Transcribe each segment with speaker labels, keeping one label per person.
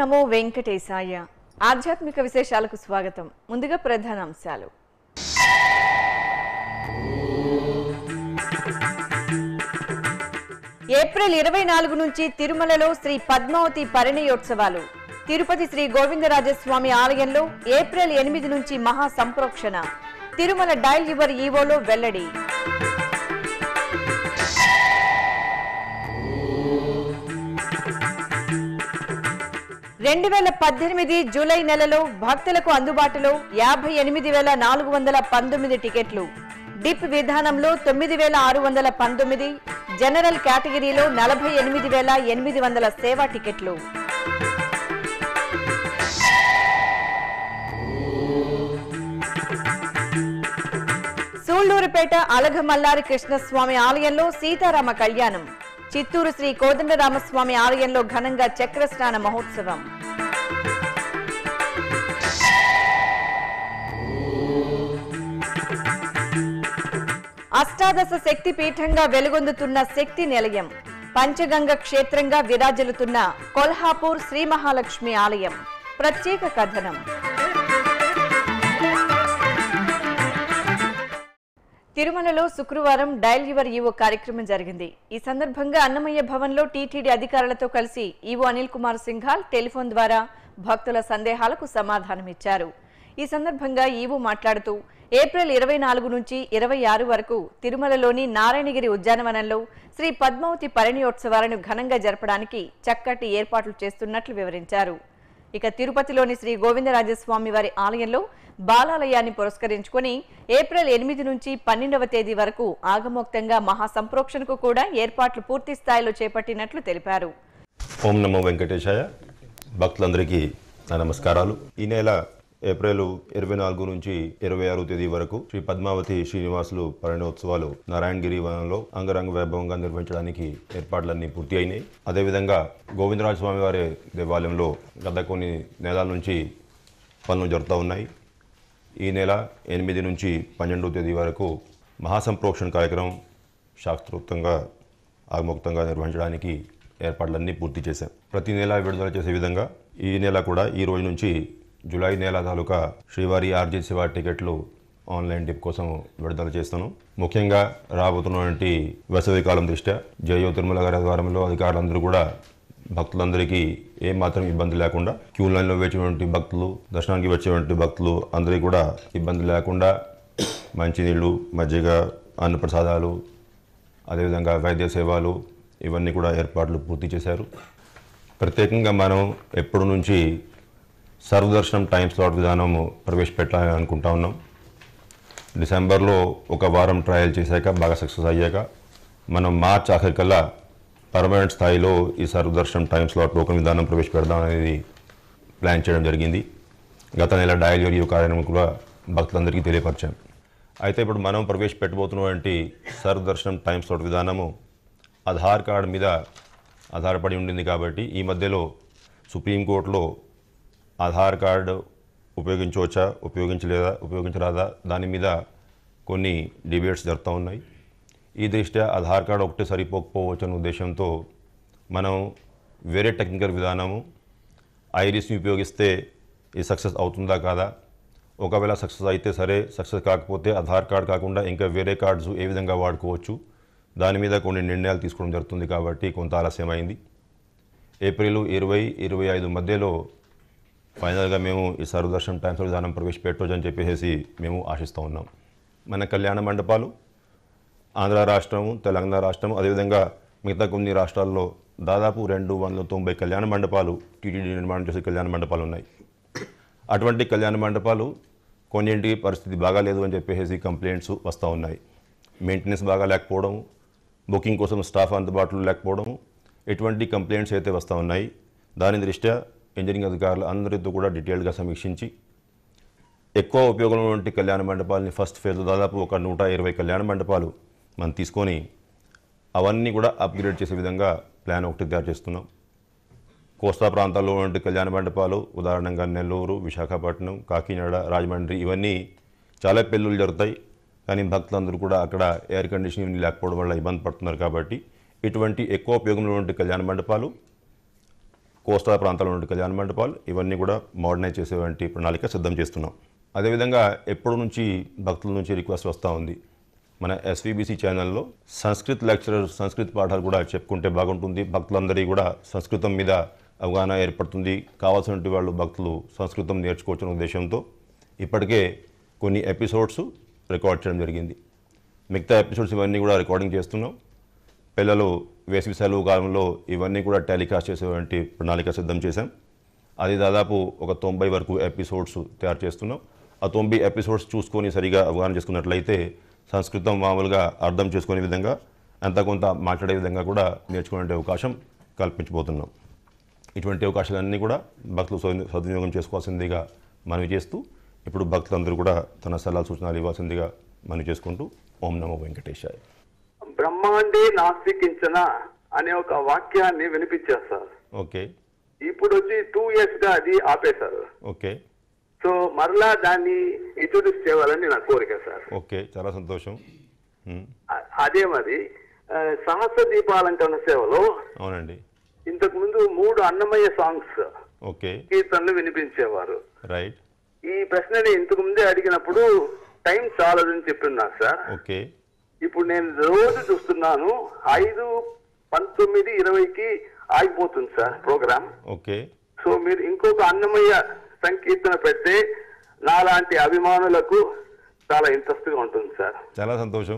Speaker 1: నమో వెంకటేశాయ. ఆధ్యాత్మిక విశేషాలకు స్వాగతం. ముందుగా ప్రధాన అంశాలు. ఏప్రిల్ 24 నుంచి తిరుమలలో శ్రీ పద్మావతి పరిణయోత్సవాలు. తిరుపతి శ్రీ గోవిందరాజస్వామి ఆలయంలో ఏప్రిల్ 8 నుంచి మహా సంప్రోక్షణ. తిరుమల డైల్ యువర్ ఈవోలో వెల్లడి. 2018 జూలై నెలలో భక్తులకు అందుబాటులో 58,419 టికెట్లు. డిప్ విధానంలో 9,619, జనరల్ కేటగిరీలో 48,800 సేవా టికెట్లు. సూళ్లూరుపేట అలఘమల్లారి కృష్ణస్వామి ఆలయంలో సీతారామ కళ్యాణం. చిత్తూరు శ్రీ కోదండరామస్వామి ఆలయంలో ఘనంగా చక్రస్నాన మహోత్సవం. అష్టాదశ శక్తి పీఠంగా వెలుగొందుతున్న శక్తి నిలయం. పంచగంగ క్షేత్రంగా విరాజిల్లుతున్న కొల్హాపూర్ శ్రీ మహాలక్ష్మి ఆలయం. ప్రత్యేక కథనం. తిరుమలలో శుక్రవారం డైల్ యువర్ ఈవో కార్యక్రమం జరిగింది. ఈ సందర్భంగా అన్నమయ్య భవన్లో టీటీడీ అధికారులతో కలిసి ఈవో అనిల్ కుమార్ సింఘాల్ టెలిఫోన్ ద్వారా భక్తుల సందేహాలకు సమాధానమిచ్చారు. ఈ సందర్భంగా ఈవో మాట్లాడుతూ ఏప్రిల్ 24 నుంచి 26 వరకు తిరుమలలోని నారాయణగిరి ఉద్యానవనంలో శ్రీ పద్మావతి పరిణయోత్సవాలను ఘనంగా జరపడానికి చక్కటి ఏర్పాట్లు చేస్తున్నట్లు వివరించారు. ఇక తిరుపతిలోని శ్రీ గోవిందరాజస్వామి వారి ఆలయంలో బాలాలయాన్ని పురస్కరించుకుని ఏప్రిల్ 8 నుంచి 12వ తేదీ వరకు ఆగమోక్తంగా మహాసంప్రోక్షణకు కూడా ఏర్పాట్లు పూర్తి స్థాయిలో చేపట్టినట్లు తెలిపారు.
Speaker 2: ఓం నమో వెంకటేశాయ. భక్తులందరికీ నా నమస్కారాలు. ఈ నెల ఏప్రిల్ 24 నుంచి 26 తేదీ వరకు శ్రీ పద్మావతి శ్రీనివాసులు పరిణయోత్సవాలు నారాయణగిరి వనంలో అంగరంగ వైభవంగా నిర్వహించడానికి ఏర్పాట్లన్నీ పూర్తి అయినాయి. అదేవిధంగా గోవిందరాజ స్వామి వారి దేవాలయంలో గత కొన్ని నెలల నుంచి పనులు జరుగుతూ ఉన్నాయి. ఈ నెల 8 నుంచి 12వ తేదీ వరకు మహాసంప్రోక్షణ కార్యక్రమం శాస్త్రోక్తంగా ఆగమోక్తంగా నిర్వహించడానికి ఏర్పాట్లన్నీ పూర్తి చేశాం. ప్రతి నెల విడుదల చేసే విధంగా ఈ నెల కూడా ఈ రోజు నుంచి జూలై నెల తాలూకా శ్రీవారి ఆర్జీ సేవా టికెట్లు ఆన్లైన్ డిప్ కోసం విడుదల చేస్తాను. ముఖ్యంగా రాబోతున్నటువంటి వేసవికాలం దృష్ట్యా జయో తిరుమల గారి ద్వారంలో అధికారులందరూ కూడా భక్తులందరికీ ఏమాత్రం ఇబ్బంది లేకుండా క్యూ లైన్లో వేచేటువంటి భక్తులు, దర్శనానికి వచ్చేటువంటి భక్తులు అందరికీ కూడా ఇబ్బంది లేకుండా మంచినీళ్ళు, మజ్జిగ, అన్నప్రసాదాలు, అదేవిధంగా వైద్య సేవలు ఇవన్నీ కూడా ఏర్పాట్లు పూర్తి చేశారు. ప్రత్యేకంగా మనం ఎప్పటి నుంచి సర్వదర్శనం టైం స్లాట్ విధానం ప్రవేశపెట్టాలని అనుకుంటా ఉన్నాం. డిసెంబర్లో ఒక వారం ట్రయల్ చేశాక బాగా సక్సెస్ అయ్యాక మనం మార్చ్ ఆఖరికల్లా పర్మనెంట్ స్థాయిలో ఈ సర్వదర్శనం టైం స్లాట్ టోకెన్ విధానం ప్రవేశపెడదాం అనేది ప్లాన్ చేయడం జరిగింది. గత నెల డయల్ యువర్ ఈవో కార్యక్రమం కూడా భక్తులందరికీ తెలియపరిచాం. అయితే ఇప్పుడు మనం ప్రవేశపెట్టబోతున్నటువంటి సర్వదర్శనం టైం స్లాట్ విధానము ఆధార్ కార్డు మీద ఆధారపడి ఉండింది. కాబట్టి ఈ మధ్యలో సుప్రీంకోర్టులో ఆధార్ కార్డు ఉపయోగించవచ్చా, ఉపయోగించరాదా దాని మీద కొన్ని డిబేట్స్ జరుగుతూ ఉన్నాయి. ఈ దృష్ట్యా ఆధార్ కార్డు ఒకటే సరిపోకపోవచ్చు అనే ఉద్దేశంతో మనం వేరే టెక్నికల్ విధానము ఐరిస్ని ఉపయోగిస్తే ఇది సక్సెస్ అవుతుందా కాదా, ఒకవేళ సక్సెస్ అయితే సరే, సక్సెస్ కాకపోతే ఆధార్ కార్డు కాకుండా ఇంకా వేరే కార్డ్స్ ఏ విధంగా వాడుకోవచ్చు దాని మీద కొన్ని నిర్ణయాలు తీసుకోవడం జరుగుతుంది. కాబట్టి కొంత ఆలస్యమైంది. ఏప్రిల్ 20-25 మధ్యలో ఫైనల్గా మేము ఈ సర్వదర్శనం టైమ్స్ విధానం ప్రవేశపెట్టవచ్చు అని చెప్పేసి మేము ఆశిస్తూ ఉన్నాం. మన కళ్యాణ మండపాలు ఆంధ్ర రాష్ట్రము, తెలంగాణ రాష్ట్రము, అదేవిధంగా మిగతా కొన్ని రాష్ట్రాల్లో దాదాపు 290 కళ్యాణ మండపాలు టీటీడీ నిర్మాణం చేసే కళ్యాణ మండపాలు ఉన్నాయి. అటువంటి కళ్యాణ మండపాలు కొన్నింటికి పరిస్థితి బాగాలేదు అని చెప్పేసి కంప్లైంట్స్ వస్తూ ఉన్నాయి. మెయింటెనెన్స్ బాగా లేకపోవడం, బుకింగ్ కోసం స్టాఫ్ అందుబాటులో లేకపోవడం, ఎటువంటి కంప్లైంట్స్ అయితే వస్తూ ఉన్నాయి. దాని దృష్ట్యా ఇంజనీరింగ్ అధికారులు అందరితో కూడా డీటెయిల్గా సమీక్షించి ఎక్కువ ఉపయోగంలో ఉన్న కళ్యాణ మండపాలని ఫస్ట్ ఫేజ్లో దాదాపు ఒక 120 కళ్యాణ మండపాలు మనం తీసుకొని అవన్నీ కూడా అప్గ్రేడ్ చేసే విధంగా ప్లాన్ ఒకటి తయారు చేస్తున్నాం. కోస్తా ప్రాంతాల్లో ఉన్న కళ్యాణ మండపాలు ఉదాహరణంగా నెల్లూరు, విశాఖపట్నం, కాకినాడ, రాజమండ్రి ఇవన్నీ చాలా పెళ్ళిళ్ళు జరుగుతాయి. కానీ భక్తులందరూ కూడా అక్కడ ఎయిర్ కండిషనింగ్ లేకపోవడం వల్ల ఇబ్బంది పడుతున్నారు. కాబట్టి ఇటువంటి ఎక్కువ ఉపయోగంలో ఉన్న కళ్యాణ మండపాలు కోస్తా ప్రాంతాల్లో ఉన్న కళ్యాణ మండపాలు ఇవన్నీ కూడా మోడర్నైజ్ చేసేటువంటి ప్రణాళిక సిద్ధం చేస్తున్నాం. అదేవిధంగా ఎప్పటి నుంచి భక్తుల నుంచి రిక్వెస్ట్ వస్తూ ఉంది, మన ఎస్వీబీసీ ఛానల్లో సంస్కృత్ లెక్చరర్ సంస్కృత్ పాఠాలు కూడా చెప్పుకుంటే బాగుంటుంది, భక్తులందరికీ కూడా సంస్కృతం మీద అవగాహన ఏర్పడుతుంది, కావాల్సినటువంటి వాళ్ళు భక్తులు సంస్కృతం నేర్చుకోవచ్చిన ఉద్దేశంతో ఇప్పటికే కొన్ని ఎపిసోడ్స్ రికార్డ్ చేయడం జరిగింది. మిగతా ఎపిసోడ్స్ ఇవన్నీ కూడా రికార్డింగ్ చేస్తున్నాం. పిల్లలు వేసవి సెలవు కాలంలో ఇవన్నీ కూడా టెలికాస్ట్ చేసేటువంటి ప్రణాళిక సిద్ధం చేశాం. అది దాదాపు ఒక 90 వరకు ఎపిసోడ్స్ తయారు చేస్తున్నాం. ఆ 90 ఎపిసోడ్స్ చూసుకొని సరిగా అవగాహన చేసుకున్నట్లయితే సంస్కృతం మామూలుగా అర్థం చేసుకునే విధంగా అంత కొంత మాట్లాడే విధంగా కూడా నేర్చుకునే అవకాశం కల్పించబోతున్నాం. ఇటువంటి అవకాశాలన్నీ కూడా భక్తులు సద్వినియోగం చేసుకోవాల్సిందిగా మనవి చేస్తూ ఇప్పుడు భక్తులందరూ కూడా తన సలహా సూచనలు ఇవ్వాల్సిందిగా మనవి చేసుకుంటూ ఓం నమో వెంకటేశాయ.
Speaker 3: బ్రహ్మాండే నాస్తికించన అనే ఒక వాక్యాన్ని వినిపించేస్తారు.
Speaker 2: ఓకే.
Speaker 3: ఇప్పుడు వచ్చి 2 years గా అది ఆపేశారు.
Speaker 2: ఓకే.
Speaker 3: సో మరలా దాన్ని ఇంట్రొడ్యూస్ చేయాలని నా కోరిక సార్.
Speaker 2: ఓకే, చాలా సంతోషం.
Speaker 3: అదే మరి సహస్ర దీపాలంకరణ సేవలో
Speaker 2: అవునండి
Speaker 3: ఇంతకు ముందు 3 అన్నమయ్య సాంగ్స్
Speaker 2: ఓకే
Speaker 3: కీర్తనలు వినిపించేవారు.
Speaker 2: రైట్.
Speaker 3: ఈ ప్రశ్నని ఇంతకు ముందే అడిగినప్పుడు టైం చాలదని చెప్తున్నారు సార్.
Speaker 2: ఓకే.
Speaker 3: ఇప్పుడు నేను రోజు చూస్తున్నాను 5, 19, 20కి ఆగిపోతుంది సార్ ప్రోగ్రామ్.
Speaker 2: ఓకే.
Speaker 3: సో మీరు ఇంకొక అన్నమయ్య సంకీర్తన పెడితే నాలాంటి అభిమానులకు చాలా ఇంట్రెస్ట్ గా ఉంటుంది సార్.
Speaker 2: చాలా సంతోషం.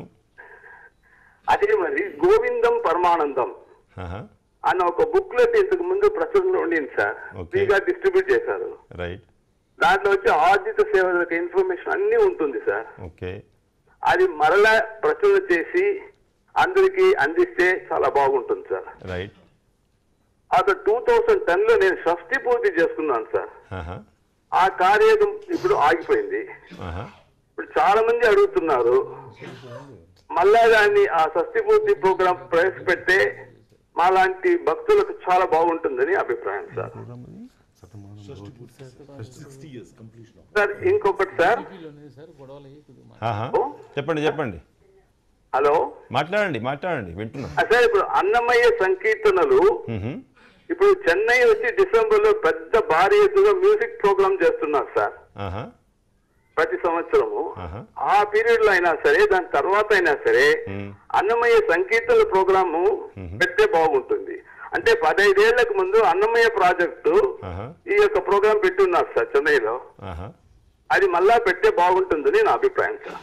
Speaker 3: అదే మరి గోవిందం పరమానందం అన్న ఒక బుక్లెట్ ఇంతకు ముందు ప్రచురణలో ఉండింది సార్. ఫ్రీగా డిస్ట్రిబ్యూట్ చేశారు.
Speaker 2: రైట్.
Speaker 3: దాంట్లో వచ్చి ఆర్జిత సేవలకు ఇన్ఫర్మేషన్ అన్ని ఉంటుంది సార్.
Speaker 2: ఓకే.
Speaker 3: అది మరలా ప్రచురణ చేసి అందరికి అందిస్తే చాలా బాగుంటుంది సార్.
Speaker 2: రైట్.
Speaker 3: అసలు 2010లో నేను షష్ఠి పూర్తి చేసుకున్నాను సార్. ఆ కార్యక్రమం ఇప్పుడు ఆగిపోయింది. ఇప్పుడు చాలా మంది అడుగుతున్నారు మళ్ళా దాన్ని ఆ షష్ఠి పూర్తి ప్రోగ్రాం ప్రవేశపెడితే మాలాంటి భక్తులకు చాలా బాగుంటుందని అభిప్రాయం సార్. సార్ ఇంకొకటి సార్.
Speaker 2: చెప్పండి చెప్పండి.
Speaker 3: హలో,
Speaker 2: మాట్లాడండి వింటున్నా
Speaker 3: సార్. ఇప్పుడు అన్నమయ్య సంకీర్తనలు ఇప్పుడు చెన్నై వచ్చి డిసెంబర్ లో పెద్ద భారీ ఎత్తుగా మ్యూజిక్ ప్రోగ్రామ్ చేస్తున్నారు సార్ ప్రతి సంవత్సరము. ఆ పీరియడ్ లో అయినా సరే దాని తర్వాత అయినా సరే అన్నమయ్య సంకీర్తనల ప్రోగ్రాము పెడితే బాగుంటుంది. అంటే 15 ఏళ్లకు ముందు అన్నమయ్య ప్రాజెక్టు ఈ యొక్క ప్రోగ్రాం పెట్టున్నారు సార్ చెన్నైలో. అది మళ్ళా పెడితే బాగుంటుందని నా అభిప్రాయం సార్.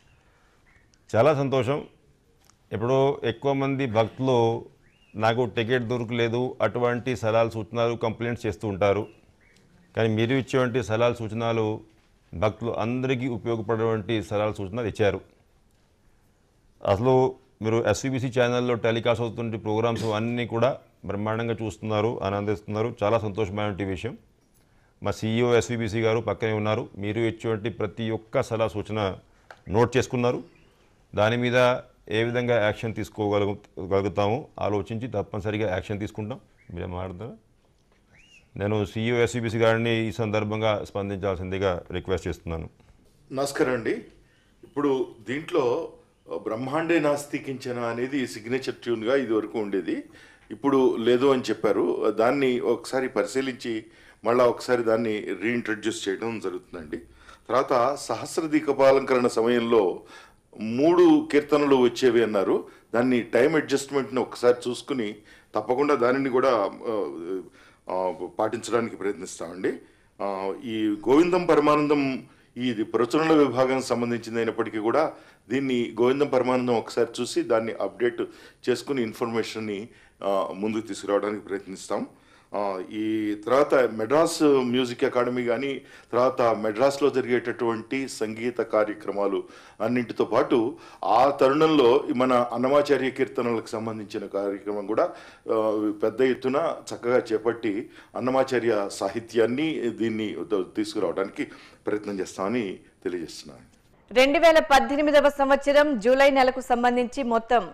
Speaker 2: చాలా సంతోషం. ఇప్పుడు ఎక్కువ మంది భక్తులు నాకు టికెట్ దొరకలేదు అటువంటి సలహాలు సూచనలు కంప్లైంట్స్ చేస్తూ ఉంటారు. కానీ మీరు ఇచ్చేటువంటి సలహాలు సూచనలు భక్తులు అందరికీ ఉపయోగపడేటువంటి సలహాలు సూచనలు ఇచ్చారు. అసలు మీరు ఎస్వీబీసీ ఛానల్లో టెలికాస్ట్ అవుతున్న ప్రోగ్రామ్స్ అన్నీ కూడా బ్రహ్మాండంగా చూస్తున్నారు, ఆనందిస్తున్నారు. చాలా సంతోషమైన విషయం. మా CEO ఎస్వీబీసీ గారు పక్కనే ఉన్నారు. మీరు ఇచ్చేటువంటి ప్రతి ఒక్క సలహా సూచన నోట్ చేసుకున్నారు. దాని మీద ఏ విధంగా యాక్షన్ తీసుకోగలుగుతామో ఆలోచించి తప్పనిసరిగా యాక్షన్ తీసుకుంటాం. మీరు మాట్లాడతారా? నేను CEO ఎస్వీబీసీ గారిని ఈ సందర్భంగా స్పందించాల్సిందిగా రిక్వెస్ట్ చేస్తున్నాను.
Speaker 4: నమస్కారం అండి. ఇప్పుడు దీంట్లో బ్రహ్మాండే నాస్తికించన అనేది సిగ్నేచర్ ట్యూన్గా ఇది వరకు ఉండేది, ఇప్పుడు లేదు అని చెప్పారు. దాన్ని ఒకసారి పరిశీలించి మళ్ళీ ఒకసారి దాన్ని రీఇంట్రడ్యూస్ చేయడం జరుగుతుందండి. తర్వాత సహస్ర దీపాలంకరణ సమయంలో 3 కీర్తనలు వచ్చేవి అన్నారు. దాన్ని టైం అడ్జస్ట్మెంట్ని ఒకసారి చూసుకుని తప్పకుండా దానిని కూడా పాటించడానికి ప్రయత్నిస్తామండి. ఈ గోవిందం పరమానందం ఇది ప్రచురణ విభాగానికి సంబంధించింది అయినప్పటికీ కూడా దీన్ని గోవిందం పరమానందం ఒకసారి చూసి దాన్ని అప్డేట్ చేసుకుని ఇన్ఫర్మేషన్ని ముందుకు తీసుకురావడానికి ప్రయత్నిస్తాం. ఈ తర్వాత మెడ్రాస్ మ్యూజిక్ అకాడమీ కానీ తర్వాత మెడ్రాస్లో జరిగేటటువంటి సంగీత కార్యక్రమాలు అన్నింటితో పాటు ఆ తరుణంలో మన అన్నమాచార్య కీర్తనలకు సంబంధించిన కార్యక్రమం కూడా పెద్ద ఎత్తున చక్కగా చేపట్టి అన్నమాచార్య సాహిత్యాన్ని దీన్ని తీసుకురావడానికి ప్రయత్నం చేస్తామని తెలియజేస్తున్నాను.
Speaker 1: 2018వ సంవత్సరం జూలై నెలకు సంబంధించి మొత్తం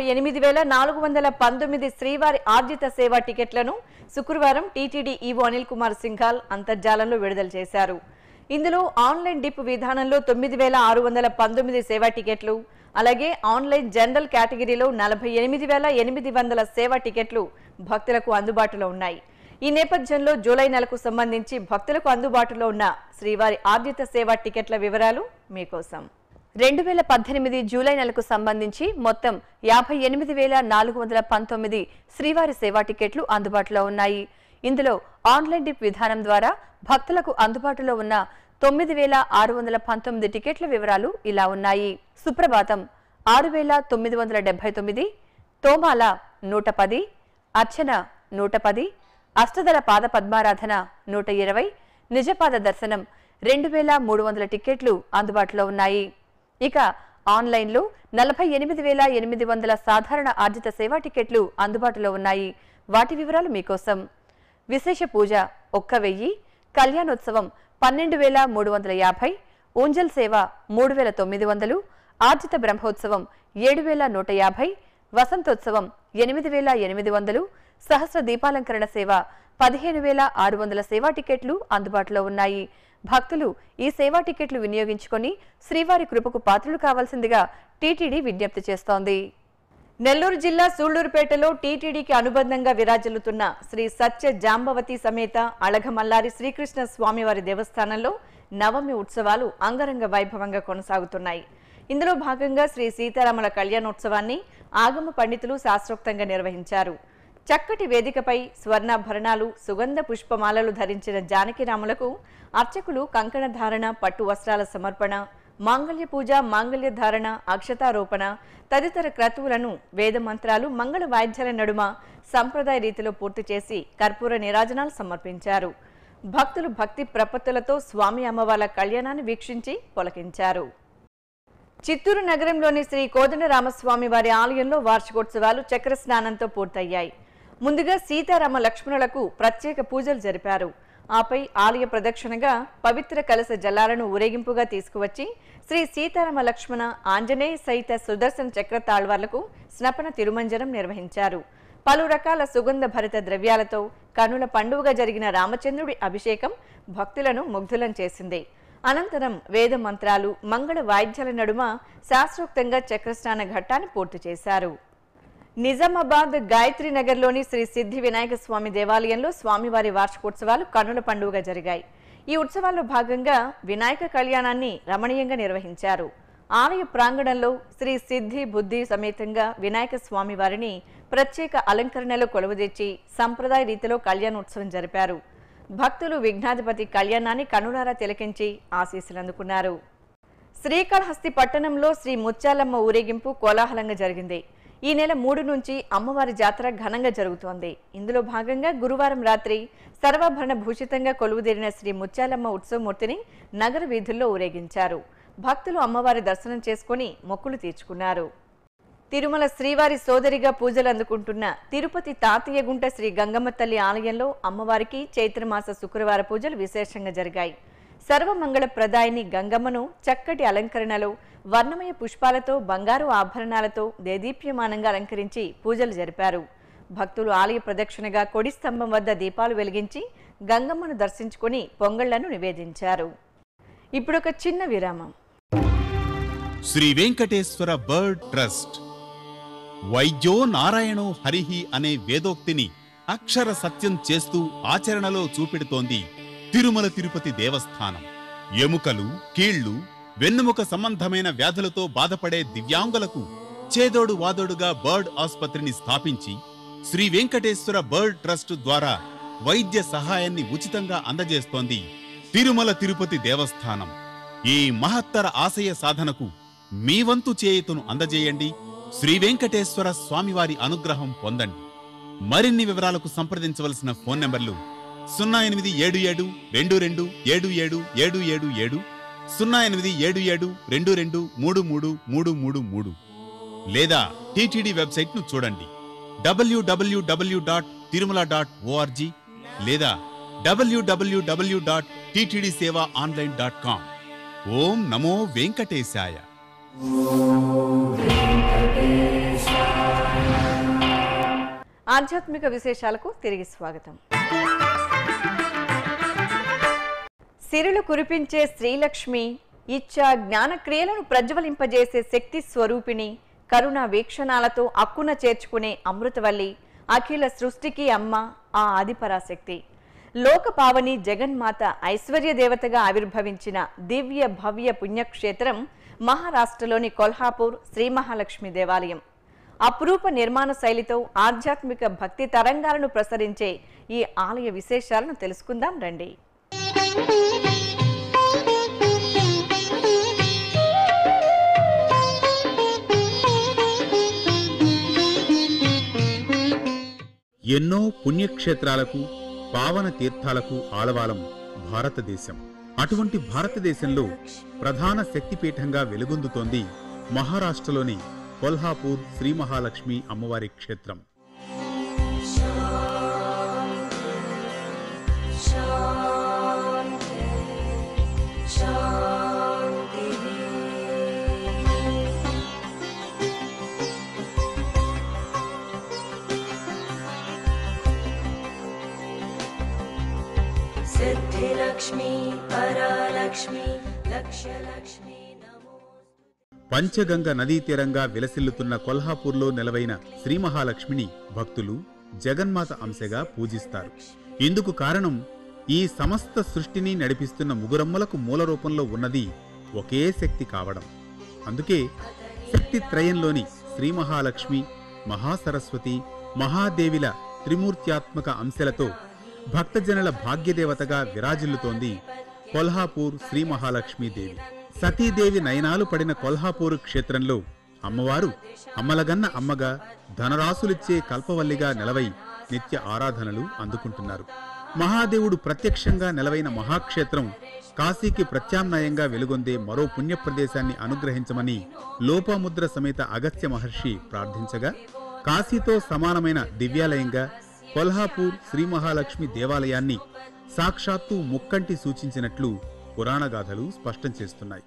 Speaker 1: 58,419 శ్రీవారి ఆర్జిత సేవా టికెట్లను శుక్రవారం టీటీడీ ఈవో అనిల్ కుమార్ సింఘాల్ అంతర్జాలంలో విడుదల చేశారు. ఇందులో ఆన్లైన్ డిప్ విధానంలో 9,619 సేవా టికెట్లు, అలాగే ఆన్లైన్ జనరల్ కేటగిరీలో 48,800 సేవా టికెట్లు భక్తులకు అందుబాటులో ఉన్నాయి. ఈ నేపథ్యంలో జూలై నెలకు సంబంధించి భక్తులకు అందుబాటులో ఉన్న శ్రీవారి ఆద్యత సేవా టికెట్ల వివరాలు మీకోసం. 2018 జూలై నెలకు సంబంధించి మొత్తం 58,419 శ్రీవారి సేవా టికెట్లు అందుబాటులో ఉన్నాయి. ఇందులో ఆన్లైన్ డిప్ విధానం ద్వారా భక్తులకు అందుబాటులో ఉన్న 9,619 టికెట్ల వివరాలు ఇలా ఉన్నాయి. సుప్రభాతం 6,979, తోమాల 110, అర్చన 110, అష్టదళ పాద పద్మారాధన 120, నిజపాద దర్శనం 2,300 టికెట్లు అందుబాటులో ఉన్నాయి. ఇక ఆన్లైన్లో 48,800 సాధారణ ఆర్జిత సేవా టికెట్లు అందుబాటులో ఉన్నాయి. వాటి వివరాలు మీకోసం. విశేష పూజ 1,000, కళ్యాణోత్సవం 12,350, ఊంజల్ సేవ 3,900, ఆర్జిత బ్రహ్మోత్సవం 7,150, వసంతోత్సవం 8,800, సహస్ర దీపాలంకరణ సేవ 15,600 సేవా టికెట్లు అందుబాటులో ఉన్నాయి. భక్తులు ఈ సేవా టికెట్లు వినియోగించుకొని శ్రీవారి కృపకు పాత్రలు కావాల్సిందిగా టీటీడీ విజ్ఞప్తి చేస్తోంది. నెల్లూరు జిల్లా సూళ్లూరుపేటలో టీటీడీకి అనుబంధంగా విరాజిల్లుతున్న శ్రీ సత్య జాంబవతి సమేత అళఘమల్లారి శ్రీకృష్ణ స్వామివారి దేవస్థానంలో నవమి ఉత్సవాలు అంగరంగ వైభవంగా కొనసాగుతున్నాయి. ఇందులో భాగంగా శ్రీ సీతారాముల కళ్యాణోత్సవాన్ని ఆగమ పండితులు శాస్త్రోక్తంగా నిర్వహించారు. చక్కటి వేదికపై స్వర్ణాభరణాలు, సుగంధ పుష్పమాలలు ధరించిన జానకిరాములకు అర్చకులు కంకణ ధారణ, పట్టు వస్త్రాల సమర్పణ, మాంగళ్య పూజ, మాంగళ్య ధారణ, అక్షతారోపణ తదితర క్రతువులను వేద మంత్రాలు, మంగళ వాయిద్యాల నడుమ సంప్రదాయ రీతిలో పూర్తి చేసి కర్పూర నీరాజనాలు సమర్పించారు. భక్తులు భక్తి ప్రపత్తులతో స్వామి అమ్మవార్ల కళ్యాణాన్ని వీక్షించి పొలకించారు. చిత్తూరు నగరంలోని శ్రీ కోదండరామస్వామి వారి ఆలయంలో వార్షికోత్సవాలు చక్ర స్నానంతో పూర్తయ్యాయి. ముందుగా సీతారామ లక్ష్మణులకు ప్రత్యేక పూజలు జరిపారు. ఆపై ఆలయ ప్రదక్షిణగా పవిత్ర కలశ జలాలను ఊరేగింపుగా తీసుకువచ్చి శ్రీ సీతారామ లక్ష్మణ, ఆంజనేయ సహిత సుదర్శన చక్ర తాళ్వార్లకు స్నపన తిరుమంజనం నిర్వహించారు. పలు రకాల సుగంధ భరిత ద్రవ్యాలతో కనుల పండుగగా జరిగిన రామచంద్రుడి అభిషేకం భక్తులను ముగ్ధులం చేసింది. అనంతరం వేద మంత్రాలు, మంగళ వాయిద్యాల నడుమ శాస్త్రోక్తంగా చక్రస్నాన ఘట్టాన్ని పూర్తి చేశారు. నిజామాబాద్ గాయత్రి నగర్లోని శ్రీ సిద్ధి వినాయక స్వామి దేవాలయంలో స్వామివారి వార్షికోత్సవాలు కన్నుల పండుగగా జరిగాయి. ఈ ఉత్సవాల్లో భాగంగా వినాయక కళ్యాణాన్ని రమణీయంగా నిర్వహించారు. ఆలయ ప్రాంగణంలో శ్రీ సిద్ధి బుద్ధి సమేతంగా వినాయక స్వామి వారిని ప్రత్యేక అలంకరణలో కొలువుదీర్చి సంప్రదాయ రీతిలో కళ్యాణోత్సవం జరిపారు. భక్తులు విఘ్నాధిపతి కళ్యాణాన్ని కనులారా తిలకించి ఆశీస్సులు అందుకున్నారు. శ్రీకాళహస్తి పట్టణంలో శ్రీ ముత్యాలమ్మ ఊరేగింపు కోలాహలంగా జరిగింది. ఈ నెల 3 నుంచి అమ్మవారి జాతర ఘనంగా జరుగుతోంది. ఇందులో భాగంగా గురువారం రాత్రి సర్వాభరణ భూషితంగా కొలువుదీరిన శ్రీ ముత్యాలమ్మ ఉత్సవమూర్తిని నగర వీధుల్లో ఊరేగించారు. భక్తులు అమ్మవారి దర్శనం చేసుకుని మొక్కులు తీర్చుకున్నారు. తిరుమల శ్రీవారి సోదరిగా పూజలు అందుకుంటున్న తిరుపతి తాతయ్యగుంట శ్రీ గంగమ్మ తల్లి ఆలయంలో అమ్మవారికి చైత్రమాస శుక్రవార పూజలు విశేషంగా జరిగాయి. సర్వమంగళ ప్రదాయిని గంగమ్మను చక్కటి అలంకరణలో వర్ణమయ పుష్పాలతో, బంగారు ఆభరణాలతో దేదీప్యమానంగా అలంకరించి పూజలు జరిపారు. భక్తులు ఆలయ ప్రదక్షిణగా కొడి స్తంభం వద్ద దీపాలు వెలిగించి గంగమ్మను దర్శించుకుని పొంగళ్లను నివేదించారు. ఇప్పుడొక చిన్న విరామం.
Speaker 5: శ్రీ వెంకటేశ్వర బర్డ్ ట్రస్ట్ వైద్యో నారాయణో హరిహి అనే వేదోక్తిని అక్షర సత్యం చేస్తూ ఆచరణలో చూపెడుతోంది తిరుమల తిరుపతి దేవస్థానం. ఎముకలు, కీళ్లు, వెన్నుముక సంబంధమైన వ్యాధులతో బాధపడే దివ్యాంగులకు చేదోడు వాదోడుగా బర్డ్ ఆసుపత్రిని స్థాపించి శ్రీ వెంకటేశ్వర బర్డ్ ట్రస్ట్ ద్వారా వైద్య సహాయాన్ని ఉచితంగా అందజేస్తోంది తిరుమల తిరుపతి దేవస్థానం. ఈ మహత్తర ఆశయ సాధనకు మీ వంతు చేయుతను అందజేయండి. శ్రీ వెంకటేశ్వర స్వామివారి అనుగ్రహం పొందండి. మరిన్ని వివరాలకు సంప్రదించవలసిన ఫోన్ నంబర్లు 088722777777, 087722333333 లేదా టీటీడీ వెబ్సైట్ ను చూడండి www.tirumala.org లేదా www.ttdsevaonline.com. ఓం నమో వెంకటేశాయ.
Speaker 1: ఆధ్యాత్మిక విశేషాలకు తిరిగి స్వాగతం. సిరులు కురిపించే శ్రీలక్ష్మి, ఇచ్చా జ్ఞాన క్రియలను ప్రజ్వలింపజేసే శక్తి స్వరూపిణి, కరుణ వీక్షణాలతో అక్కున చేర్చుకునే అమృతవల్లి, అఖిల సృష్టికి అమ్మ ఆ ఆదిపరాశక్తి. లోకపావని జగన్మాత ఐశ్వర్య దేవతగా ఆవిర్భవించిన దివ్య భవ్య పుణ్యక్షేత్రం మహారాష్ట్రలోని కొల్హాపూర్ శ్రీ మహాలక్ష్మి దేవాలయం. అపురూప నిర్మాణ శైలితో ఆధ్యాత్మిక భక్తి తరంగాలను ప్రసరించే ఈ ఆలయ విశేషాలను తెలుసుకుందాం రండి.
Speaker 5: ఎన్నో పుణ్యక్షేత్రాలకు పావన తీర్థాలకు ఆలవాలం భారతదేశం. అటువంటి భారతదేశంలో ప్రధాన శక్తిపీఠంగా వెలుగొందుతోంది మహారాష్ట్రలోని కొల్హాపూర్ శ్రీ మహాలక్ష్మి అమ్మవారి క్షేత్రం. పంచగంగ నదీ తీరంగా విలసిల్లుతున్న కొల్హాపూర్లో నెలవైన శ్రీ మహాలక్ష్మిని భక్తులు జగన్మాత అంశగా పూజిస్తారు. ఇందుకు కారణం ఈ సమస్త సృష్టిని నడిపిస్తున్న ముగురమ్మలకు మూల రూపంలో ఉన్నది ఒకే శక్తి కావడం. అందుకే శక్తి త్రయంలోని శ్రీ మహాలక్ష్మి, మహాసరస్వతి, మహాదేవిల త్రిమూర్త్యాత్మక అంశలతో భక్తజనుల భాగ్యదేవతగా విరాజిల్లుతోంది కొల్హాపూర్ శ్రీ మహాలక్ష్మీదేవి. సతీదేవి నయనాలు పడిన కొల్హాపూర్ క్షేత్రంలో అమ్మవారు అమ్మలగన్న అమ్మగా, ధనరాశులిచ్చే కల్పవల్లిగా నెలవై నిత్య ఆరాధనలు అందుకుంటున్నారు. మహాదేవుడు ప్రత్యక్షంగా నెలవైన మహాక్షేత్రం కాశీకి ప్రత్యామ్నాయంగా వెలుగొందే మరో పుణ్యప్రదేశాన్ని అనుగ్రహించమని లోపాముద్ర సమేత అగస్త్య మహర్షి ప్రార్థించగా, కాశీతో సమానమైన దివ్యాలయంగా కొల్హాపూర్ శ్రీ మహాలక్ష్మి దేవాలయాన్ని సాక్షాత్తు ముక్కంటి సూచించినట్లు పురాణగాథలు స్పష్టం చేస్తున్నాయి.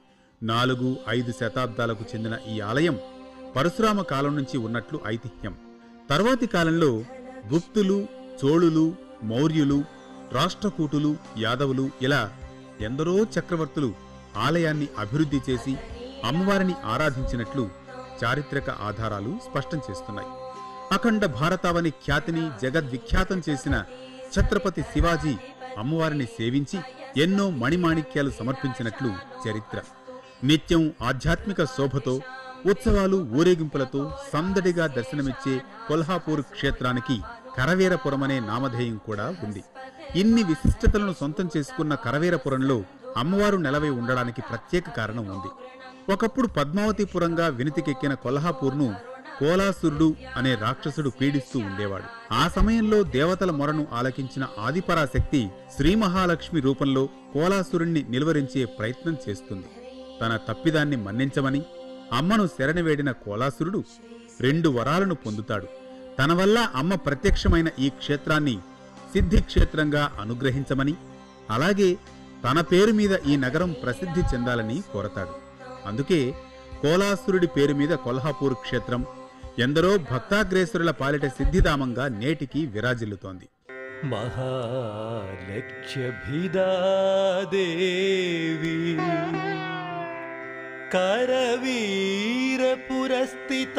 Speaker 5: 4-5 శతాబ్దాలకు చెందిన ఈ ఆలయం పరశురామ కాలం నుంచి ఉన్నట్లు ఐతిహ్యం. తర్వాతి కాలంలో గుప్తులు, చోళులు, మౌర్యులు, రాష్ట్రకూటులు, యాదవులు ఇలా ఎందరో చక్రవర్తులు ఆలయాన్ని అభివృద్ధి చేసి అమ్మవారిని ఆరాధించినట్లు చారిత్రక ఆధారాలు స్పష్టం చేస్తున్నాయి. అఖండ భారతావని ఖ్యాతిని జగద్విఖ్యాతం చేసిన ఛత్రపతి శివాజీ అమ్మవారిని సేవించి ఎన్నో మణిమాణిక్యాలు సమర్పించినట్లు చరిత్ర. నిత్యం ఆధ్యాత్మిక శోభతో, ఉత్సవాలు, ఊరేగింపులతో సందడిగా దర్శనమిచ్చే కొల్హాపూర్ క్షేత్రానికి కరవీరపురమనే నామధేయం కూడా ఉంది. ఇన్ని విశిష్టతలను సొంతం చేసుకున్న కరవీరపురంలో అమ్మవారు నెలవై ఉండడానికి ప్రత్యేక కారణం ఉంది. ఒకప్పుడు పద్మావతిపురంగా వినితికెక్కిన కొల్హాపూర్ను కోలాసురుడు అనే రాక్షసుడు పీడిస్తూ ఉండేవాడు. ఆ సమయంలో దేవతల మొరను ఆలకించిన ఆదిపరాశక్తి శ్రీ మహాలక్ష్మి రూపంలో కోలాసురుణ్ణి నిలువరించే ప్రయత్నం చేస్తుంది. తన తప్పిదాన్ని మన్నించమని అమ్మను శరణివేడిన కోలాసురుడు 2 వరాలను పొందుతాడు. తన వల్ల అమ్మ ప్రత్యక్షమైన ఈ క్షేత్రాన్ని సిద్ధిక్షేత్రంగా అనుగ్రహించమని, అలాగే తన పేరు మీద ఈ నగరం ప్రసిద్ధి చెందాలని కోరతాడు. అందుకే కోలాసురుడి పేరు మీద కొల్హాపూర్ క్షేత్రం ఎందరో భక్తాగ్రేసురుల పాలిట సిద్ధిధామంగా నేటికి విరాజిల్లుతోంది.
Speaker 6: మహాలక్ష్యభిదాదేవి కరవీరపురస్థిత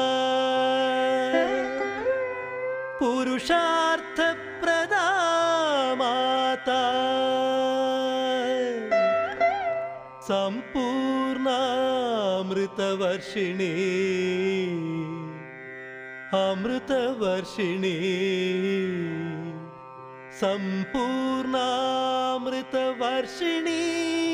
Speaker 6: పురుషార్థప్రదా మాతా సంపూర్ణామృతవర్షిణి అమృతవర్షిణి సంపూర్ణామృతవర్షిణి.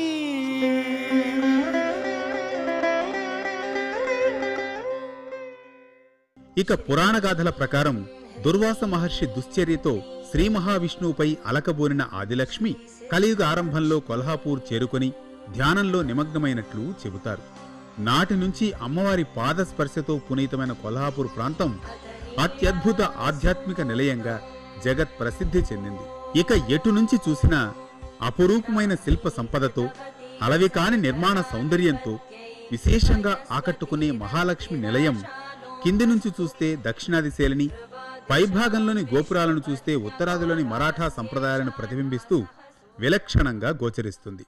Speaker 5: ఇక పురాణగాథల ప్రకారం దుర్వాస మహర్షి దుశ్చర్యతో శ్రీ మహావిష్ణువుపై అలకబోనిన ఆదిలక్ష్మి కలియుగ ఆరంభంలో కొల్హాపూర్ చేరుకొని ధ్యానంలో నిమగ్నమైనట్లు చెబుతారు. నాటి నుంచి అమ్మవారి పాదస్పర్శతో పునీతమైన కొల్హాపూర్ ప్రాంతం అత్యద్భుత ఆధ్యాత్మిక నిలయంగా జగత్ ప్రసిద్ధి చెందింది. ఇక ఎటు నుంచి చూసినా అపురూపమైన శిల్ప సంపదతో, అలవికాని నిర్మాణ సౌందర్యంతో విశేషంగా ఆకట్టుకునే మహాలక్ష్మి నిలయం కింది నుంచి చూస్తే దక్షిణాది శైలిని, పైభాగంలోని గోపురాలను చూస్తే ఉత్తరాదిలోని మరాఠా సంప్రదాయాలను ప్రతిబింబిస్తూ విలక్షణంగా గోచరిస్తుంది.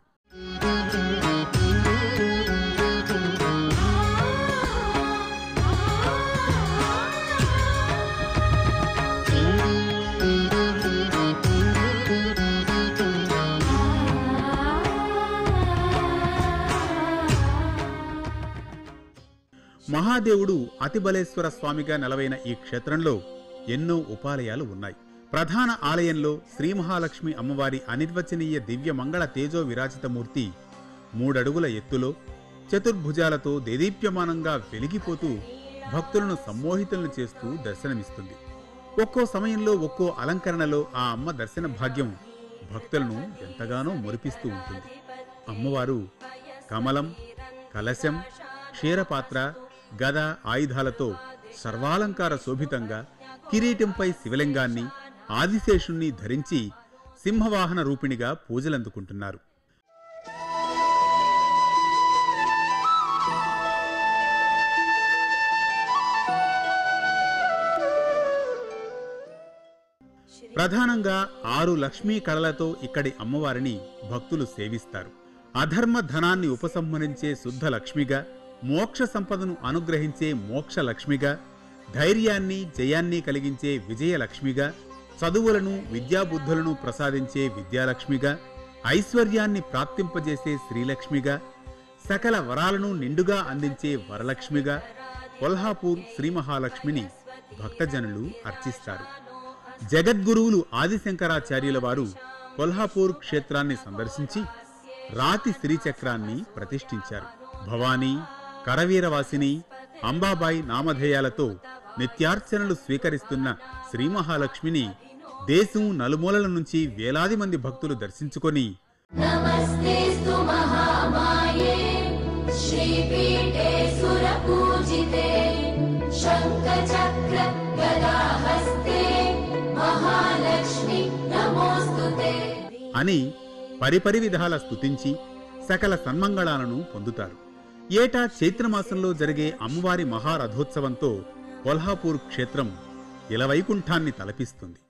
Speaker 5: మహాదేవుడు అతిబలేశ్వర స్వామిగా నెలవైన ఈ క్షేత్రంలో ఎన్నో ఉపాలయాలు ఉన్నాయి. ప్రధాన ఆలయంలో శ్రీ మహాలక్ష్మి అమ్మవారి అనిర్వచనీయ దివ్య మంగళ తేజో విరాజితమూర్తి 3 అడుగుల ఎత్తులో చతుర్భుజాలతో దేదీప్యమానంగా వెలిగిపోతూ భక్తులను సమ్మోహితులను చేస్తూ దర్శనమిస్తుంది. ఒక్కో సమయంలో ఒక్కో అలంకరణలో ఆ అమ్మ దర్శన భాగ్యం భక్తులను ఎంతగానో మురిపిస్తూ ఉంటుంది. అమ్మవారు కమలం, కలశం, క్షీరపాత్ర, గద ఆయుధాలతో సర్వాలంకార శోభితంగా కిరీటంపై శివలింగాన్ని, ఆదిశేషుణ్ణి ధరించి సింహవాహన రూపిణిగా పూజలందుకుంటున్నారు. ప్రధానంగా 6 లక్ష్మీ కళలతో ఇక్కడి అమ్మవారిని భక్తులు సేవిస్తారు. అధర్మ ధనాన్ని ఉపసంహరించే శుద్ధ లక్ష్మిగా, మోక్ష సంపదను అనుగ్రహించే మోక్ష లక్ష్మిగా, ధైర్యాన్ని జయాన్ని కలిగించే విజయలక్ష్మిగా, చదువులను విద్యాబుద్ధులను ప్రసాదించే విద్యాలక్ష్మిగా, ఐశ్వర్యాన్ని ప్రాప్తింపజేసే శ్రీలక్ష్మిగా, సకల వరాలను నిండుగా అందించే వరలక్ష్మిగా కొల్హాపూర్ శ్రీ మహాలక్ష్మిని భక్తజనులు అర్చిస్తారు. జగద్గురువులు ఆదిశంకరాచార్యుల వారు కొల్హాపూర్ క్షేత్రాన్ని సందర్శించి రాతి శ్రీచక్రాన్ని ప్రతిష్ఠించారు. భవానీ, కరవీరవాసిని, అంబాబాయి నామధేయాలతో నిత్యార్చనలు స్వీకరిస్తున్న శ్రీ మహాలక్ష్మిని దేశం నలుమూలల నుంచి వేలాది మంది భక్తులు దర్శించుకొని
Speaker 7: నమస్తేస్తు మహామాయే శ్రీపీఠే సురపూజితే శంఖచక్ర గదాహస్తే మహాలక్ష్మి నమోస్తుతే
Speaker 5: అని పరిపరి విధాల స్తుతించి సకల సన్మంగళాలను పొందుతారు. ఏటా చైత్రమాసంలో జరిగే అమ్మవారి మహారథోత్సవంతో కొల్హాపూర్ క్షేత్రం ఇలవైకుంఠాన్ని తలపిస్తుంది.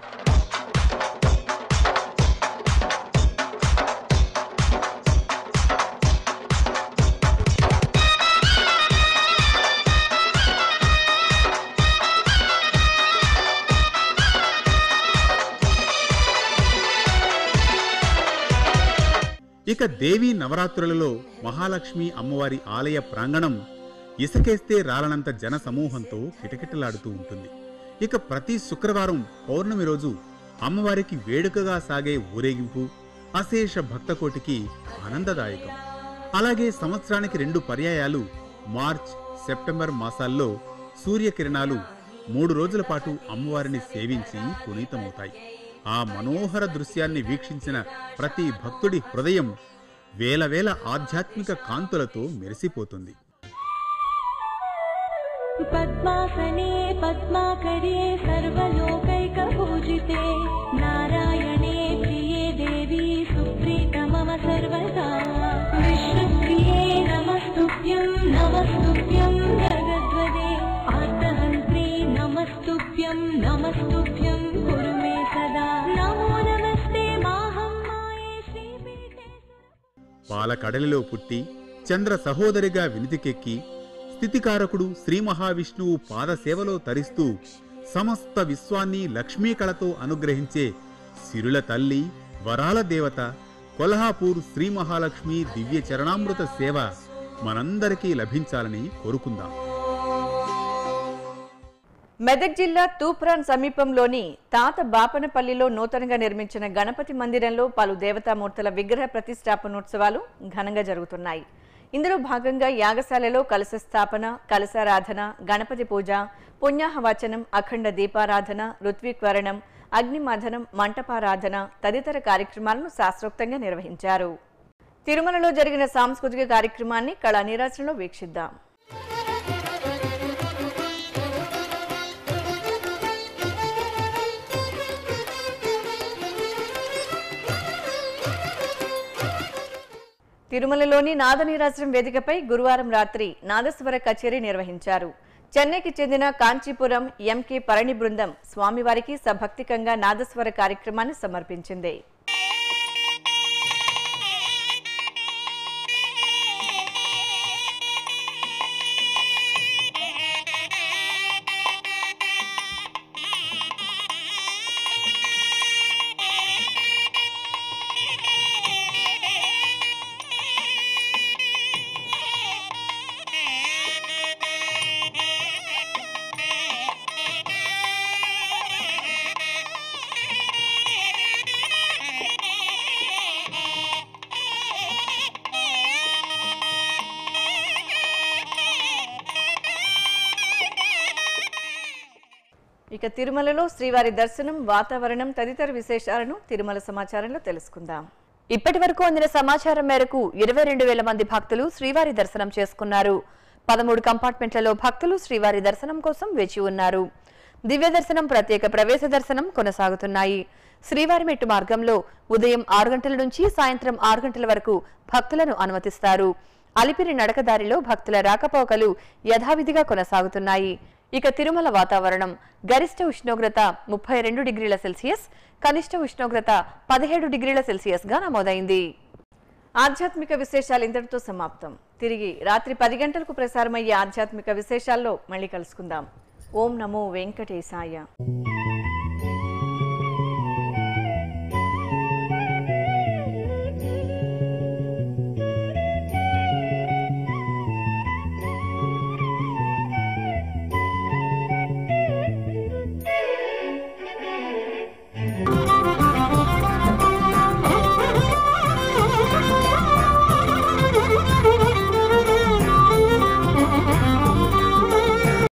Speaker 5: ఇక దేవీ నవరాత్రులలో మహాలక్ష్మి అమ్మవారి ఆలయ ప్రాంగణం ఇసకేస్తే రాలనంత జన సమూహంతో కిటకిటలాడుతూ ఉంటుంది. ఇక ప్రతి శుక్రవారం పౌర్ణమి రోజు అమ్మవారికి వేడుకగా సాగే ఊరేగింపు అశేష భక్తకోటికి ఆనందదాయకం. అలాగే సంవత్సరానికి 2 పర్యాయాలు మార్చ్, సెప్టెంబర్ మాసాల్లో సూర్యకిరణాలు 3 రోజుల పాటు అమ్మవారిని సేవించి పునీతమవుతాయి. ఆ మనోహర దృశ్యాన్ని వీక్షించిన ప్రతి భక్తుడి హృదయం వేల వేల ఆధ్యాత్మిక కాంతులతో మెరిసిపోతుంది.
Speaker 7: పద్మాసనే పద్మాకరే సర్వలోకైక పూజితే నారాయణే ప్రియే దేవి సుప్రీత మమ సర్వదా విష్ణుప్రియే నమస్తుభ్యం నమస్తుభ్యం జగద్వదే ఆర్తహంత్రే నమస్తుభ్యం నమస్తుభ్యం కురు మే సదా నమో నమస్తే మాహమ్మాయే శ్రీపీఠే.
Speaker 5: పాలకడలిలో పుట్టి చంద్ర సహోదరిగా వినితికెక్కి స్థితికారకుడు శ్రీ మహావిష్ణువు పాదసేవలో తరిస్తూ సమస్త విశ్వాన్ని లక్ష్మీకళతో అనుగ్రహించే సిరుల తల్లి, వరాల దేవత కొల్హాపూర్ శ్రీ మహాలక్ష్మి దివ్య చరణామృత సేవ మనందరికీ లభించాలని కోరుకుందాం.
Speaker 1: మెదక్ జిల్లా తూప్రాన్ సమీపంలోని తాత బాపనపల్లిలో నూతనంగా నిర్మించిన గణపతి మందిరంలో పలు దేవతామూర్తుల విగ్రహ ప్రతిష్టాపనోత్సవాలు ఘనంగా జరుగుతున్నాయి. ఇందులో భాగంగా యాగశాలలో కలశ స్థాపన, కలశారాధన, గణపతి పూజ, పుణ్యాహవచనం, అఖండ దీపారాధన, ఋత్విక్వరణం, అగ్నిమథనం, మంటపారాధన తదితర కార్యక్రమాలను శాస్త్రోక్తంగా నిర్వహించారు. తిరుమలలో జరిగిన సాంస్కృతిక కార్యక్రమాన్ని కళా నీరాజనలో వీక్షిద్దాం. తిరుమలలోని నాదనీరాజనం వేదికపై గురువారం రాత్రి నాదస్వర కచేరీ నిర్వహించారు. చెన్నైకి చెందిన కాంచీపురం ఎంకే పరణి బృందం స్వామివారికి సభక్తికంగా నాదస్వర కార్యక్రమాన్ని సమర్పించింది. ఇక తిరుమలలో శ్రీవారి దర్శనం, వాతావరణం తదితర విశేషాలను తిరుమల సమాచారంలో తెలుసుకుందాం.
Speaker 8: ఇప్పటి వరకు అందిన సమాచారం మేరకు 22,000 మంది భక్తులు శ్రీవారి దర్శనం చేసుకున్నారు. 13 కంపార్ట్మెంట్లలో భక్తులు శ్రీవారి దర్శనం కోసం వేచి ఉన్నారు. దివ్య దర్శనం, ప్రత్యేక ప్రవేశ దర్శనం కొనసాగుతున్నాయి. శ్రీవారి మెట్టు మార్గంలో ఉదయం 6 గంటల నుంచి సాయంత్రం 6 గంటల వరకు భక్తులను అనుమతిస్తారు. అలిపిరి నడకదారిలో భక్తుల రాకపోకలు యథావిధిగా కొనసాగుతున్నాయి. ఇక తిరుమల వాతావరణం గరిష్ట ఉష్ణోగ్రత 32 డిగ్రీల సెల్సియస్, కనిష్ట ఉష్ణోగ్రత 17 డిగ్రీల సెల్సియస్ గా నమోదైంది.
Speaker 1: ఆధ్యాత్మిక విశేషాలు ఇంతటితో సమాప్తం. తిరిగి రాత్రి 10 గంటలకు ప్రసారమయ్యే ఆధ్యాత్మిక విశేషాల్లో మళ్ళీ కలుసుకుందాం. ఓం నమో వెంకటేశాయ.